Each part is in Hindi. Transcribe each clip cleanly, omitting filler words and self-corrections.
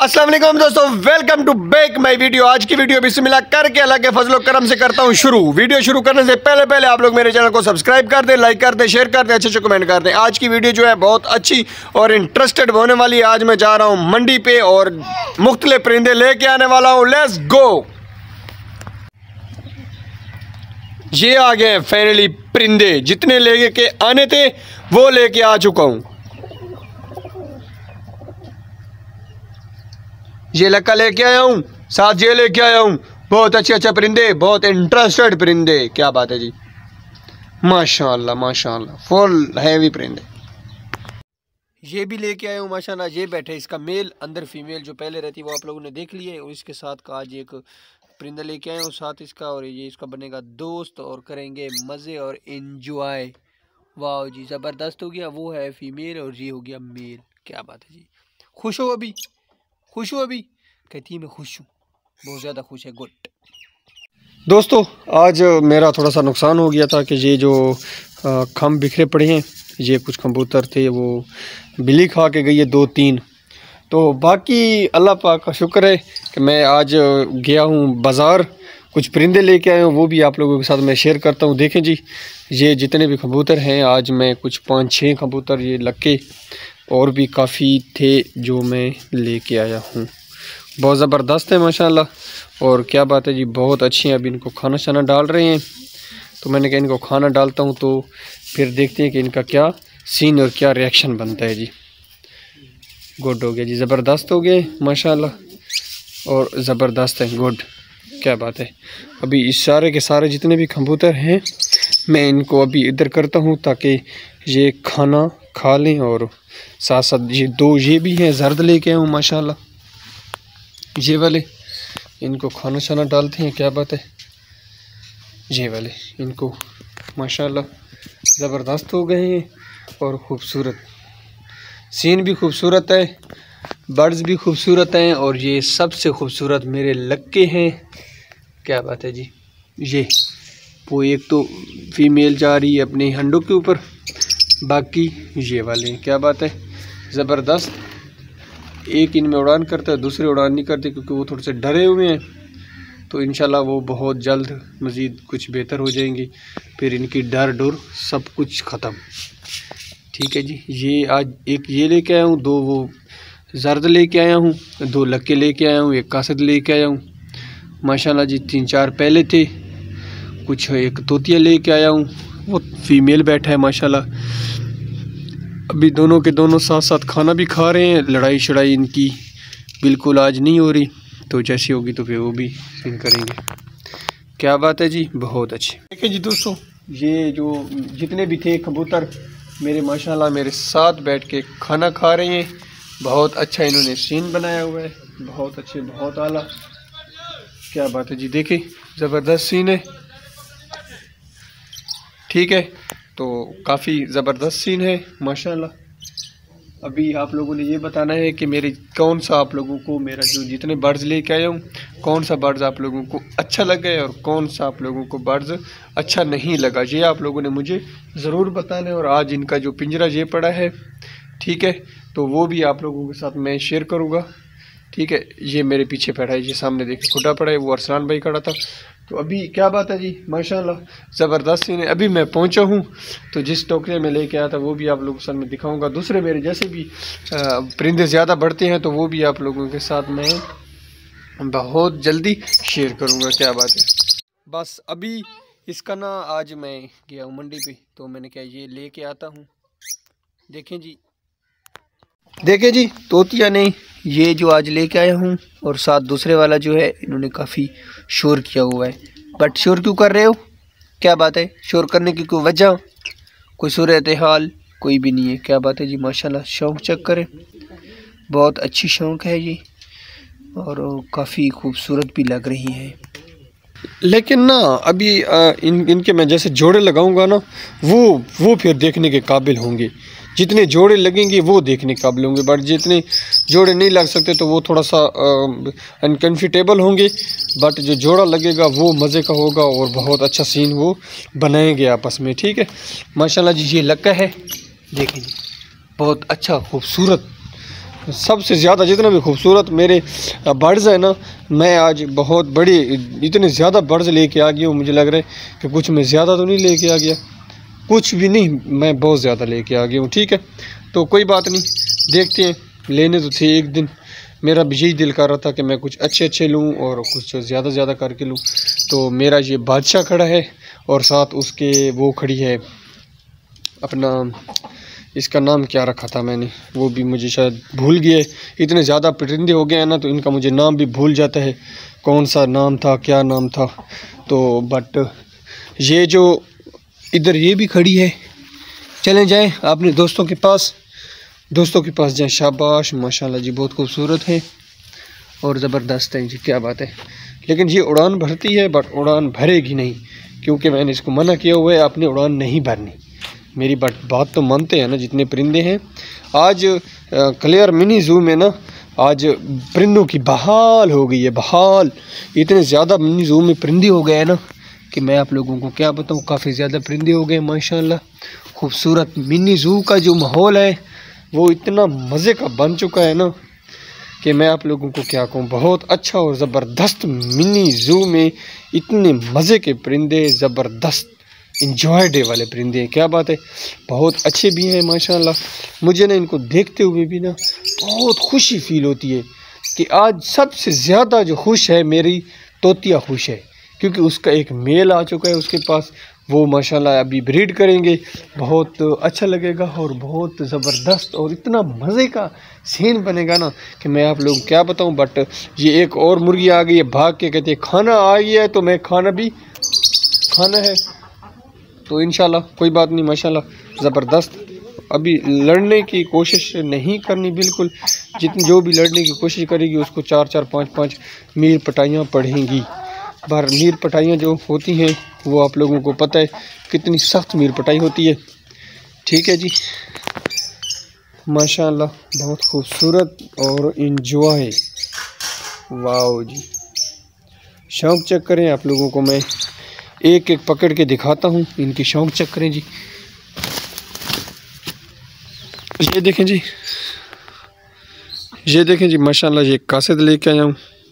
अस्सलाम वालेकुम दोस्तों, welcome to back my video. आज की वीडियो बिस्मिल्लाह करके अल्लाह के फजलो करम से करता हूँ शुरू। वीडियो शुरू करने से पहले आप लोग मेरे चैनल को सब्सक्राइब कर दें, लाइक कर दें, शेयर कर दें, अच्छे कमेंट कर दें। आज की वीडियो जो है बहुत अच्छी और इंटरेस्टेड होने वाली है। आज मैं जा रहा हूँ मंडी पे और मुख्तलिफ परिंदे लेके आने वाला हूँ। Let's go. ये आ गए फाइनली परिंदे, जितने लेके आने थे वो लेके आ चुका हूँ। ये लक्का लेके आया हूँ, साथ ये लेके आया हूँ। बहुत अच्छे परिंदे, बहुत इंटरेस्टेड परिंदे। क्या बात है जी, माशाल्लाह माशाल्लाह, फुल हैवी परिंदे। ये भी लेके आया हूँ माशाल्लाह। ये बैठे, इसका मेल अंदर फीमेल जो पहले रहती है वो आप लोगों ने देख ली है। और इसके साथ का आज एक परिंदा लेके आया हूँ साथ इसका, और ये इसका बनेगा दोस्त और करेंगे मज़े और एंजॉय। वाह जी, ज़बरदस्त हो गया। वो है फीमेल और ये हो गया मेल। क्या बात है जी, खुश हो अभी? खुश हो अभी? कहती है मैं खुश हूँ, बहुत ज़्यादा खुश है। गुड दोस्तों, आज मेरा थोड़ा सा नुकसान हो गया था कि ये जो खम बिखरे पड़े हैं, ये कुछ कबूतर थे वो बिल्ली खा के गई है 2-3। तो बाकी अल्लाह पाक का शुक्र है कि मैं आज गया हूँ बाज़ार, कुछ परिंदे लेके आया हूँ, वो भी आप लोगों के साथ मैं शेयर करता हूँ। देखें जी, ये जितने भी कबूतर हैं, आज मैं कुछ 5-6 कबूतर ये लक्के और भी काफ़ी थे जो मैं लेके आया हूँ। बहुत ज़बरदस्त है माशाल्लाह। और क्या बात है जी, बहुत अच्छी हैं। अभी इनको खाना शाना डाल रहे हैं, तो मैंने कहा इनको खाना डालता हूँ तो फिर देखते हैं कि इनका क्या सीन और क्या रिएक्शन बनता है जी। गुड हो गया जी, ज़बरदस्त हो गए माशाल्लाह, और ज़बरदस्त है। गुड, क्या बात है। अभी इस सारे के सारे जितने भी कबूतर हैं मैं इनको अभी इधर करता हूँ ताकि ये खाना खा लें। और साथ साथ ये दो ये भी हैं, जर्द लेके आया हूँ माशाल्लाह, ये वाले। इनको खाना शाना डालते हैं। क्या बात है, ये वाले इनको माशाल्लाह ज़बरदस्त हो गए हैं। और ख़ूबसूरत सीन भी खूबसूरत है, बर्ड्स भी खूबसूरत हैं, और ये सबसे खूबसूरत मेरे लक्के हैं। क्या बात है जी, ये वो एक तो फीमेल जा रही है अपने हंडों के ऊपर, बाकी ये वाले। क्या बात है, ज़बरदस्त। एक इनमें उड़ान करता है, दूसरे उड़ान नहीं करते क्योंकि वो थोड़े से डरे हुए हैं। तो इंशाल्लाह वो बहुत जल्द मज़ीद कुछ बेहतर हो जाएंगे, फिर इनकी डर डर सब कुछ ख़त्म। ठीक है जी, ये आज एक ये लेके आया हूँ, 2 वो जर्द लेके आया हूँ, 2 लक्के लेके आया हूँ, 1 कासद लेके आया हूँ माशाल्लाह जी। 3-4 पहले थे, कुछ एक तोतिया लेके आया हूँ, वो फीमेल बैठा है माशाल्लाह। अभी दोनों के दोनों साथ साथ खाना भी खा रहे हैं। लड़ाई शड़ाई इनकी बिल्कुल आज नहीं हो रही, तो जैसी होगी तो फिर वो भी सीन करेंगे। क्या बात है जी, बहुत अच्छे। देखिए जी दोस्तों, ये जो जितने भी थे कबूतर मेरे माशाल्लाह मेरे साथ बैठ के खाना खा रहे हैं। बहुत अच्छा इन्होंने सीन बनाया हुआ है, बहुत अच्छे, बहुत आला। क्या बात है जी, देखिए ज़बरदस्त सीन है। ठीक है, तो काफ़ी ज़बरदस्त सीन है माशाल्लाह। अभी आप लोगों ने ये बताना है कि मेरे कौन सा आप लोगों को, मेरा जो जितने बर्ड्स लेके आया हूँ, कौन सा बर्ड्स आप लोगों को अच्छा लगा है और कौन सा आप लोगों को बर्ड्स अच्छा नहीं लगा। ये आप लोगों ने मुझे ज़रूर बताना है। और आज इनका जो पिंजरा ये पड़ा है, ठीक है, तो वो भी आप लोगों के साथ मैं शेयर करूँगा। ठीक है, ये मेरे पीछे पड़ा है, ये सामने देखिए खुदा पड़ा है, वो अरसलान भाई खड़ा था। तो अभी क्या बात है जी, माशाल्लाह ज़बरदस्त सीन है। अभी मैं पहुंचा हूं, तो जिस टोकरे में लेके आया था वो भी आप लोगों के साथ में दिखाऊंगा। दूसरे मेरे जैसे भी परिंदे ज़्यादा बढ़ते हैं तो वो भी आप लोगों के साथ मैं बहुत जल्दी शेयर करूंगा। क्या बात है। बस अभी इसका ना, आज मैं गया हूँ मंडी पे, तो मैंने कहा ये लेके आता हूँ। देखें जी, देखें जी, तोतिया ने ये जो आज लेके आया हूँ, और साथ दूसरे वाला जो है, इन्होंने काफ़ी शोर किया हुआ है। बट शोर क्यों कर रहे हो? क्या बात है, शोर करने की कोई वजह, कोई सूरत हाल कोई भी नहीं है। क्या बात है जी, माशाल्लाह। शौक़ चेक करें, बहुत अच्छी शौक़ है ये, और काफ़ी खूबसूरत भी लग रही है। लेकिन ना अभी इनके मैं जैसे जोड़े लगाऊंगा ना, वो फिर देखने के काबिल होंगे। जितने जोड़े लगेंगे वो देखने के काबिल होंगे, बट जितने जोड़े नहीं लग सकते तो वो थोड़ा सा अनकम्फर्टेबल होंगे। बट जो जोड़ा लगेगा वो मज़े का होगा और बहुत अच्छा सीन वो बनाएंगे आपस में। ठीक है, माशाल्लाह जी। ये लक्का है, देखें जी, बहुत अच्छा खूबसूरत सबसे ज़्यादा जितना भी खूबसूरत मेरे बर्ड्स हैं ना, मैं आज बहुत बड़ी इतने ज़्यादा बर्ड्स लेके आ गया हूँ। मुझे लग रहा है कि कुछ मैं ज़्यादा तो नहीं लेके आ गया, कुछ भी नहीं, मैं बहुत ज़्यादा लेके आ गया हूँ। ठीक है, तो कोई बात नहीं, देखते हैं। लेने तो थे एक दिन, मेरा भी यही दिल कर रहा था कि मैं कुछ अच्छे लूँ और कुछ ज़्यादा करके लूँ। तो मेरा ये बादशाह खड़ा है और साथ उसके वो खड़ी है अपना, इसका नाम क्या रखा था मैंने, वो भी मुझे शायद भूल गया है। इतने ज़्यादा परिंदे हो गए हैं ना, तो इनका मुझे नाम भी भूल जाता है, कौन सा नाम था, क्या नाम था। तो बट ये जो इधर ये भी खड़ी है, चलें जाएं अपने दोस्तों के पास जाएं। शाबाश, माशाल्लाह जी, बहुत खूबसूरत है और ज़बरदस्त है जी, क्या बात है। लेकिन ये उड़ान भरती है, बट उड़ान भरेगी नहीं, क्योंकि मैंने इसको मना किया हुआ है, अपनी उड़ान नहीं भरनी। मेरी बात तो मानते हैं ना जितने परिंदे हैं। आज क्लियर मिनी ज़ू में ना, आज परिंदों की बहाल हो गई है, बहाल। इतने ज़्यादा मिनी ज़ू में परिंदे हो गए हैं ना कि मैं आप लोगों को क्या बताऊँ, काफ़ी ज़्यादा परिंदे हो गए माशाल्लाह। खूबसूरत मिनी ज़ू का जो माहौल है वो इतना मज़े का बन चुका है ना कि मैं आप लोगों को क्या कहूँ। बहुत अच्छा और ज़बरदस्त मिनी ज़ू में इतने मज़े के परिंदे, ज़बरदस्त इंजॉय डे वाले परिंदे हैं, क्या बात है। बहुत अच्छे भी हैं माशाल्लाह। मुझे ना इनको देखते हुए भी ना बहुत खुशी फील होती है कि आज सबसे ज़्यादा जो खुश है मेरी तोतिया खुश है, क्योंकि उसका एक मेल आ चुका है उसके पास। वो माशाल्लाह अभी ब्रीड करेंगे, बहुत अच्छा लगेगा और बहुत ज़बरदस्त और इतना मज़े का सीन बनेगा ना कि मैं आप लोगों को क्या बताऊं। बट ये एक और मुर्गी आ गई है, भाग के कहते हैं खाना आ गया है, तो मैं खाना भी खाना है। तो इंशाल्लाह कोई बात नहीं, माशाल्लाह ज़बरदस्त। अभी लड़ने की कोशिश नहीं करनी बिल्कुल, जो भी लड़ने की कोशिश करेगी उसको 4-4, 5-5 मीर पटाइयाँ पड़ेंगी। बाहर मीर पटाइयाँ जो होती हैं वो आप लोगों को पता है कितनी सख्त मीर पटाई होती है। ठीक है जी, माशाल्लाह बहुत खूबसूरत और इंजॉय, वाओ जी। शौक चेक करें, आप लोगों को मैं एक एक पकड़ के दिखाता हूँ, इनकी शौक चेक करें जी। ये देखें जी, ये देखें जी माशाल्लाह, ये कासिद लेके आया हूँ।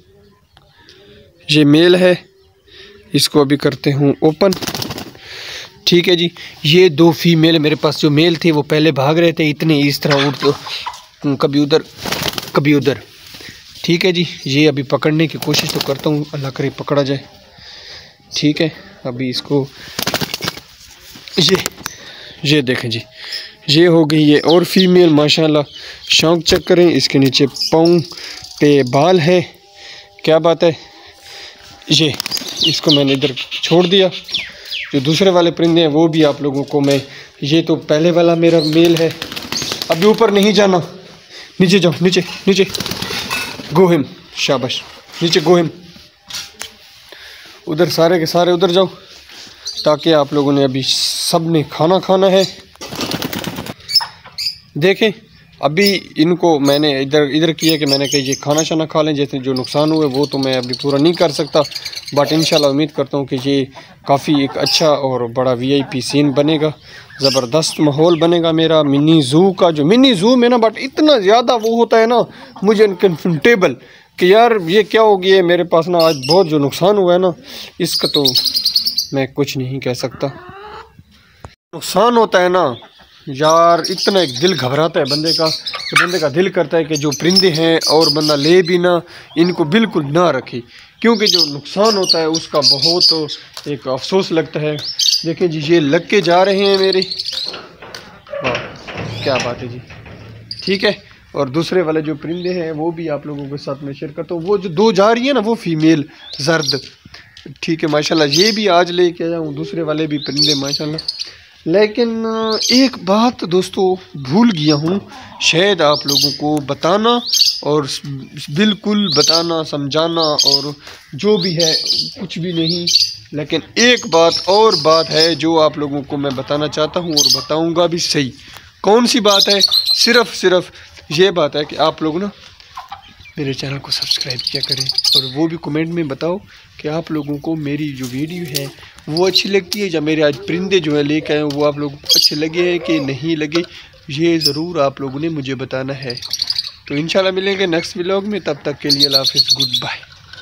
ये मेल है, इसको अभी करते हूँ ओपन। ठीक है जी, ये 2 फीमेल मेरे पास। जो मेल थे वो पहले भाग रहे थे, इतने इस तरह उड़ तो कभी उधर कभी उधर। ठीक है जी, ये अभी पकड़ने की कोशिश तो करता हूँ, अल्लाह करे पकड़ा जाए। ठीक है, अभी इसको ये देखें जी, ये हो गई है और फीमेल माशाल्लाह। शौक चेक करें, इसके नीचे पाँव पे बाल है, क्या बात है। ये इसको मैंने इधर छोड़ दिया। जो दूसरे वाले परिंदे हैं वो भी आप लोगों को मैं, ये तो पहले वाला मेरा मेल है। अभी ऊपर नहीं जाना, नीचे जाओ, नीचे गो हिम, शाबाश, नीचे गो हिम। उधर सारे के सारे उधर जाओ, ताकि आप लोगों ने अभी सब ने खाना है। देखें अभी इनको मैंने इधर किया कि मैंने कहा ये खाना शाना खा लें, जैसे जो नुकसान हुए वो तो मैं अभी पूरा नहीं कर सकता। बट इंशाल्लाह उम्मीद करता हूँ कि ये काफ़ी एक अच्छा और बड़ा VIP सीन बनेगा, ज़बरदस्त माहौल बनेगा मेरा मिनी ज़ू का। जो मिनी ज़ू में ना बट इतना ज़्यादा वो होता है ना मुझे अनकंफर्टेबल कि यार ये क्या हो गया है मेरे पास ना। आज बहुत जो नुकसान हुआ है ना, इसका तो मैं कुछ नहीं कह सकता। नुकसान होता है ना यार, इतना एक दिल घबराता है बंदे का कि बंदे का दिल करता है कि जो परिंदे हैं और बंदा ले भी ना, इनको बिल्कुल ना रखे, क्योंकि जो नुकसान होता है उसका बहुत एक अफसोस लगता है। देखें जी, ये लग के जा रहे हैं मेरे, वाह क्या बात है जी। ठीक है, और दूसरे वाले जो परिंदे हैं वो भी आप लोगों के साथ में शेयर करता हूँ। वो जो 2 जा रही है ना वो फीमेल जर्द। ठीक है माशाल्लाह, ये भी आज लेके आया हूँ, दूसरे वाले भी परिंदे माशाल्लाह। लेकिन एक बात दोस्तों भूल गया हूँ शायद आप लोगों को बताना, और बिल्कुल बताना, समझाना और जो भी है कुछ भी नहीं। लेकिन एक बात है जो आप लोगों को मैं बताना चाहता हूँ और बताऊँगा भी सही। कौन सी बात है? सिर्फ ये बात है कि आप लोग ना मेरे चैनल को सब्सक्राइब किया करें, और वो भी कमेंट में बताओ कि आप लोगों को मेरी जो वीडियो है वो अच्छी लगती है, या मेरे आज परिंदे जो है लेकर आए वो आप लोगों को अच्छे लगे हैं कि नहीं लगे, ये ज़रूर आप लोगों ने मुझे बताना है। तो इंशाल्लाह मिलेंगे नेक्स्ट व्लॉग में, तब तक के लिए अल्लाह हाफिज़, गुड बाय।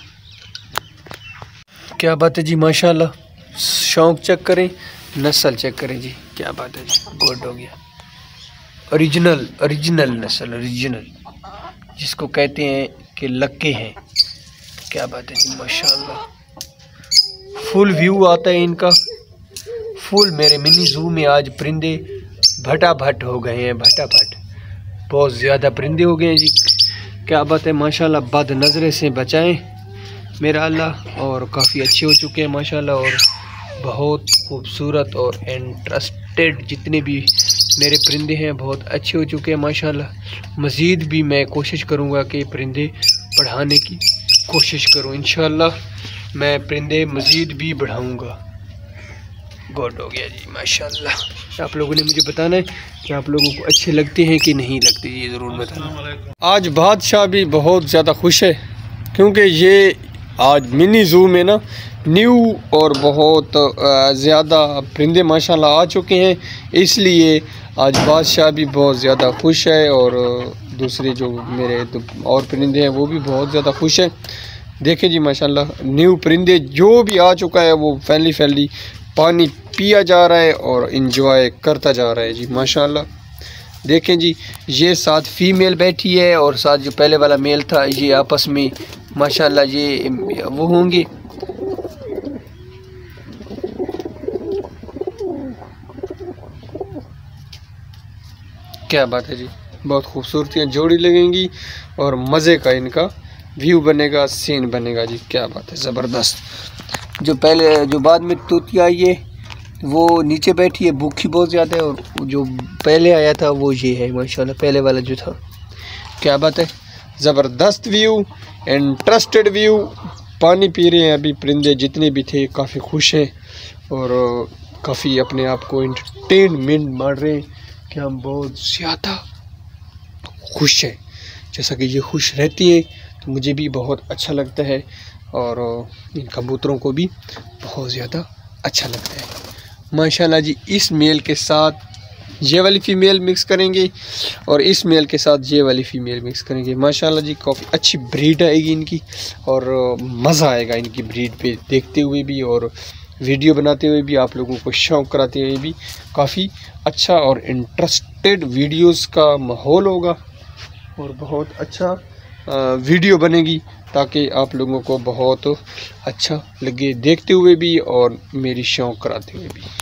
क्या बात है जी, माशाल्लाह, शौक चेक करें, नस्ल चेक करें जी, क्या बात है जी, गुड हो गया। ओरिजिनल नस्ल, ओरिजिनल जिसको कहते हैं कि लक्के हैं। क्या बात है जी, माशाल्लाह, फुल व्यू आता है इनका, फुल। मेरे मिनी जू में आज परिंदे भटाभट हो गए हैं, भटाभट, बहुत ज़्यादा परिंदे हो गए हैं जी। क्या बात है, माशाल्लाह, बद नज़रे से बचाएं मेरा अल्लाह, और काफ़ी अच्छे हो चुके हैं माशाल्लाह, और बहुत खूबसूरत और इंटरेस्टेड जितने भी मेरे परिंदे हैं बहुत अच्छे हो चुके हैं माशाल्लाह। मज़ीद भी मैं कोशिश करूँगा कि परिंदे बढ़ाने की कोशिश करूँ, इंशाल्लाह मैं परिंदे मज़ीद भी बढ़ाऊँगा। गुड हो गया जी, माशाल्लाह। आप लोगों ने मुझे बताना है कि आप लोगों को अच्छे लगते हैं कि नहीं लगते, ये ज़रूर बताना। आज बादशाह भी बहुत ज़्यादा खुश है क्योंकि ये आज मिनी ज़ू में ना न्यू और बहुत ज़्यादा परिंदे माशाल्लाह आ चुके हैं, इसलिए आज बादशाह भी बहुत ज़्यादा खुश है, और दूसरे जो मेरे और परिंदे हैं वो भी बहुत ज़्यादा खुश है। देखें जी माशाल्लाह, न्यू परिंदे जो भी आ चुका है वो फैली पानी पिया जा रहा है और इंजॉय करता जा रहा है जी माशाल्लाह। देखें जी, ये साथ फीमेल बैठी है और साथ जो पहले वाला मेल था, ये आपस में माशाल्लाह ये वो होंगे। क्या बात है जी, बहुत खूबसूरती जोड़ी लगेंगी और मज़े का इनका व्यू बनेगा, सीन बनेगा जी। क्या बात है, ज़बरदस्त। जो बाद में तूती आई है वो नीचे बैठी है, भूखी बहुत ज़्यादा है, और जो पहले आया था वो ये है माशाल्लाह, पहले वाला जो था। क्या बात है, ज़बरदस्त व्यू, इंटरेस्टेड व्यू। पानी पी रहे हैं अभी परिंदे जितने भी थे, काफ़ी खुश हैं और काफ़ी अपने आप को एंटरटेनमेंट मार रहे हैं कि हम बहुत ज़्यादा खुश हैं। जैसा कि ये खुश रहती है तो मुझे भी बहुत अच्छा लगता है, और इन कबूतरों को भी बहुत ज़्यादा अच्छा लगता है माशाल्लाह जी। इस मेल के साथ ये वाली फ़ीमेल मिक्स करेंगे और इस मेल के साथ ये वाली फ़ीमेल मिक्स करेंगे माशाल्लाह जी। काफ़ी अच्छी ब्रीड आएगी इनकी और मज़ा आएगा इनकी ब्रीड पे देखते हुए भी और वीडियो बनाते हुए भी, आप लोगों को शौक़ कराते हुए भी। काफ़ी अच्छा और इंटरेस्टेड वीडियोस का माहौल होगा और बहुत अच्छा वीडियो बनेगी ताकि आप लोगों को बहुत अच्छा लगे देखते हुए भी और मेरी शौक़ कराते हुए भी।